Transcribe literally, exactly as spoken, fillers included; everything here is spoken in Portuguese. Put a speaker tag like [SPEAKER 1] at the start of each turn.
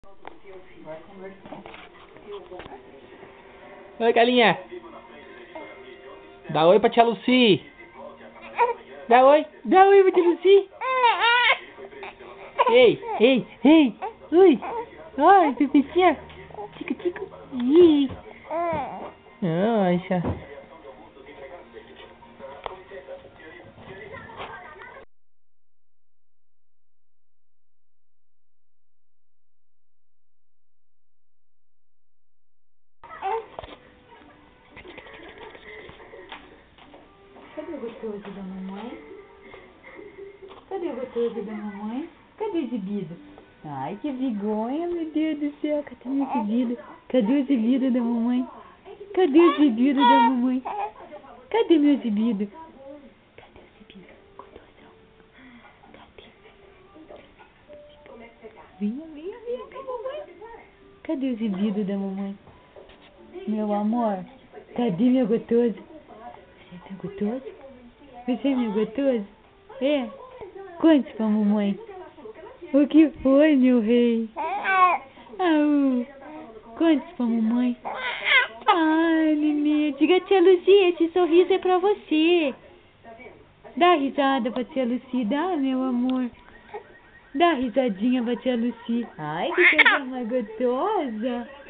[SPEAKER 1] Oi, galinha. Dá oi pra tia LuCI. Dá oi. Dá oi pra tia LuCI. Ei, ei, ei. Oi. Ai, Pepetinha. Tico, tico. Ih. Nossa.
[SPEAKER 2] Cadê o gostoso da mamãe? Cadê o gostoso da mamãe? Cadê o exibido? Ai, que vergonha, meu Deus do céu. Cadê o exibido? Cadê o exibido da mamãe? Cadê o exibido da mamãe? Cadê meu exibido? Cadê o exibido? Gostosão. Cadê? Vinha, vinha, vinha com a mamãe. Cadê o exibido da mamãe? Meu amor, cadê meu gostoso? Você é meu gostoso? Você é meu gostoso? É? Conte pra mamãe. O que foi, meu rei? Au. Conte pra mamãe. Ai, nenê. Diga, tia LuCI, esse sorriso é pra você. Dá risada pra tia LuCI, dá, meu amor. Dá risadinha pra tia LuCI. Ai, que coisa mais gostosa.